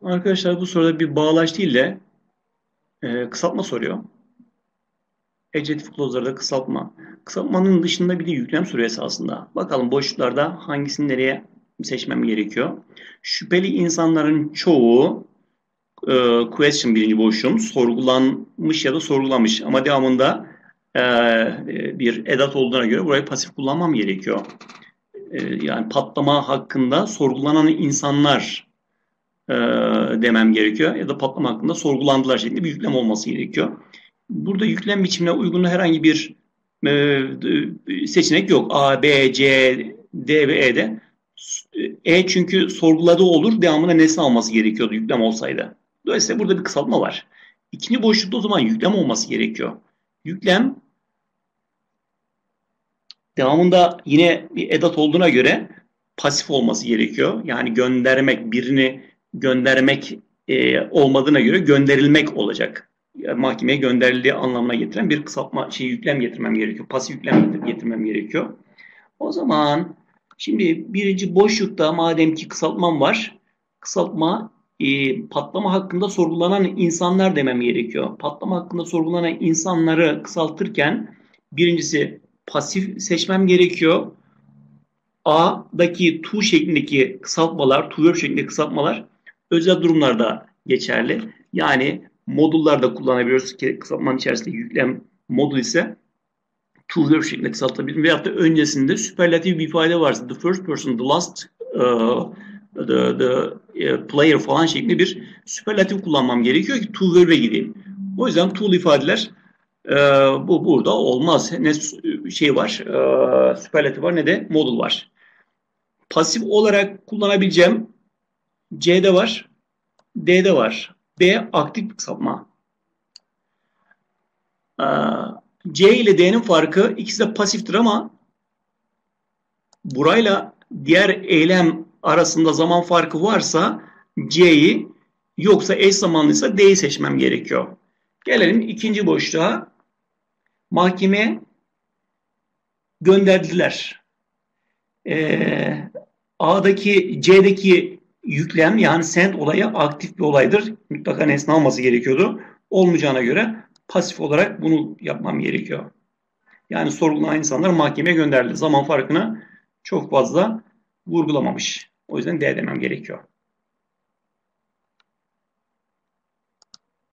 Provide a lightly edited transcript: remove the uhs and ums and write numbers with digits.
Arkadaşlar bu soruda bir bağlaç değil de kısaltma soruyor. Adjective clause'larda kısaltma. Kısaltmanın dışında bir de yüklem soruyor esasında. Bakalım boşluklarda hangisini nereye seçmem gerekiyor. Şüpheli insanların çoğu question birinci boşluğum sorgulanmış ya da sorgulamış. Ama devamında e, bir edat olduğuna göre burayı pasif kullanmam gerekiyor. Yani patlama hakkında sorgulanan insanlar e, demem gerekiyor. Ya da patlama hakkında sorgulandılar şeklinde bir yüklem olması gerekiyor. Burada yüklem biçimine uygun herhangi bir seçenek yok. A, B, C, D ve E'de. Çünkü sorguladığı olur, devamında nesne alması gerekiyordu yüklem olsaydı. Dolayısıyla burada bir kısaltma var. İkinci boşlukta o zaman yüklem olması gerekiyor. Yüklem devamında yine bir edat olduğuna göre pasif olması gerekiyor. Yani göndermek, birini göndermek olmadığına göre gönderilmek olacak. Yani mahkemeye gönderildiği anlamına getiren bir kısaltma yüklem getirmem gerekiyor. Pasif yüklem getirmem gerekiyor. O zaman şimdi birinci boşlukta madem ki kısaltmam var, kısaltma patlama hakkında sorgulanan insanlar demem gerekiyor. Patlama hakkında sorgulanan insanları kısaltırken birincisi pasif seçmem gerekiyor. A'daki to şeklindeki kısaltmalar, to verb şeklindeki kısaltmalar özel durumlarda geçerli. Yani modullarda kullanabiliyoruz ki kısaltmanın içerisinde yüklem modul ise to verb şeklinde kısaltabilirim. Veyahut da öncesinde süperlatif bir ifade varsa the first person, the last player falan şeklinde bir süperlatif kullanmam gerekiyor ki to verb'e gideyim. O yüzden to'lu ifadeler bu burada olmaz. Ne şey var, süperlatif var ne de modul var. Pasif olarak kullanabileceğim C'de var, D'de var. D aktif kısaltma. C ile D'nin farkı ikisi de pasiftir ama burayla diğer eylem arasında zaman farkı varsa C'yi yoksa eş zamanlıysa D'yi seçmem gerekiyor. Gelelim ikinci boşluğa. Mahkemeye gönderdiler. C'deki yüklem yani send olayı aktif bir olaydır. Mutlaka nesne alması gerekiyordu. Olmayacağına göre pasif olarak bunu yapmam gerekiyor. Yani sorgulanan insanlar mahkemeye gönderildi. Zaman farkını çok fazla vurgulamamış. O yüzden D demem gerekiyor.